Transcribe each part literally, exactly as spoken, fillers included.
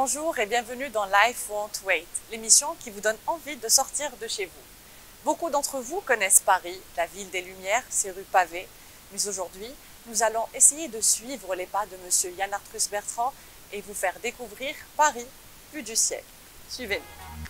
Bonjour et bienvenue dans Life Won't Wait, l'émission qui vous donne envie de sortir de chez vous. Beaucoup d'entre vous connaissent Paris, la ville des Lumières, ses rues pavées, mais aujourd'hui, nous allons essayer de suivre les pas de Monsieur Yann Arthus Bertrand et vous faire découvrir Paris, vue du ciel. Suivez-nous.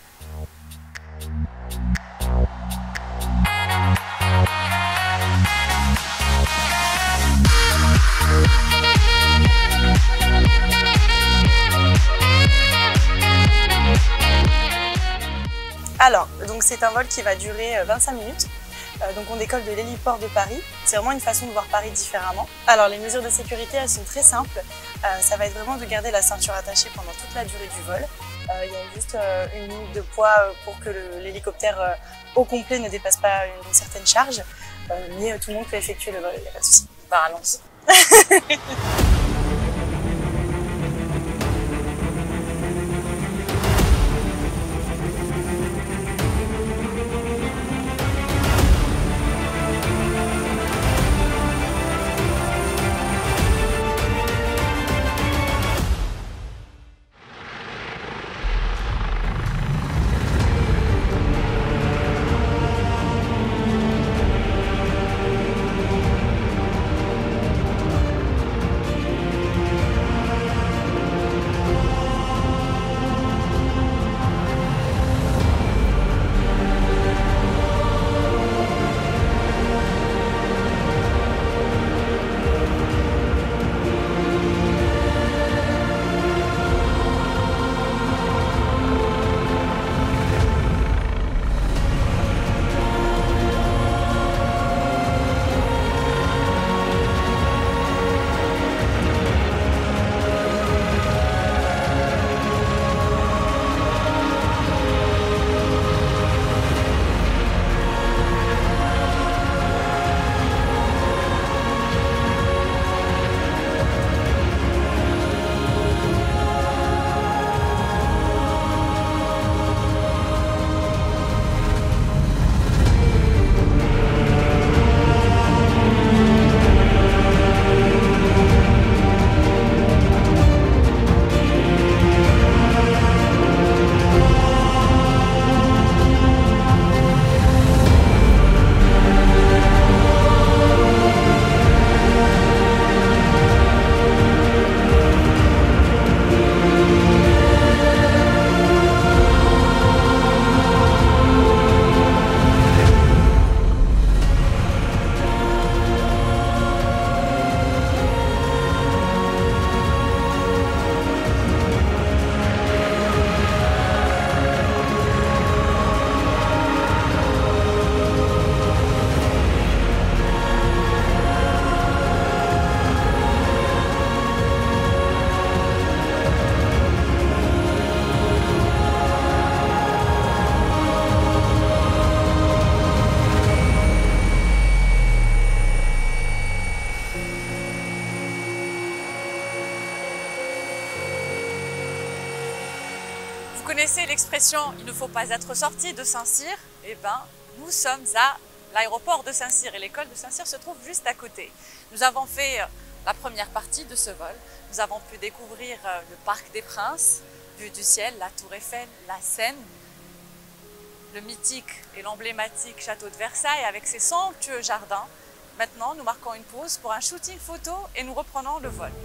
Alors, donc c'est un vol qui va durer vingt-cinq minutes. Euh, donc on décolle de l'héliport de Paris. C'est vraiment une façon de voir Paris différemment. Alors les mesures de sécurité, elles sont très simples. Euh, ça va être vraiment de garder la ceinture attachée pendant toute la durée du vol. Euh, il y a juste euh, une limite de poids pour que l'hélicoptère euh, au complet ne dépasse pas une, une certaine charge. Euh, mais euh, tout le monde peut effectuer le vol, il n'y a pas de souci. Par avance. Vous connaissez l'expression « il ne faut pas être sorti de Saint-Cyr ». Eh bien, nous sommes à l'aéroport de Saint-Cyr et l'école de Saint-Cyr se trouve juste à côté. Nous avons fait la première partie de ce vol. Nous avons pu découvrir le Parc des Princes, vue du ciel, la Tour Eiffel, la Seine, le mythique et l'emblématique château de Versailles avec ses somptueux jardins. Maintenant, nous marquons une pause pour un shooting photo et nous reprenons le vol.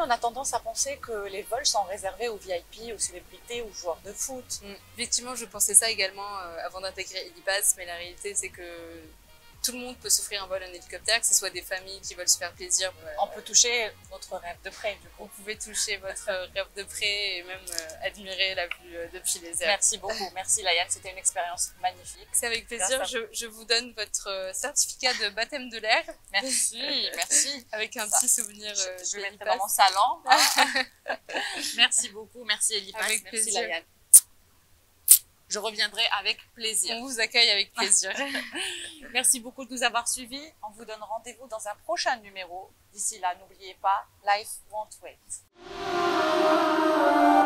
on a tendance à penser que les vols sont réservés aux V I P, aux célébrités, aux joueurs de foot. Mm. Effectivement, je pensais ça également euh, avant d'intégrer Elipass, mais la réalité, c'est que tout le monde peut s'offrir un vol en hélicoptère, que ce soit des familles qui veulent se faire plaisir. On peut toucher notre rêve de près, du coup. Vous pouvez toucher votre rêve de près et même euh, admirer la vue euh, depuis les airs. Merci beaucoup. Merci Laïane, c'était une expérience magnifique. C'est avec plaisir. Je, je vous donne votre euh, certificat de baptême de l'air. Merci, merci. Avec un Ça, petit souvenir euh, je, je de le mettrai Elipass. dans mon salon. Hein. Merci beaucoup. Merci Elipass. Avec Merci plaisir. Laïane. Je reviendrai avec plaisir. On vous accueille avec plaisir. Merci beaucoup de nous avoir suivis. On vous donne rendez-vous dans un prochain numéro. D'ici là, n'oubliez pas, life won't wait.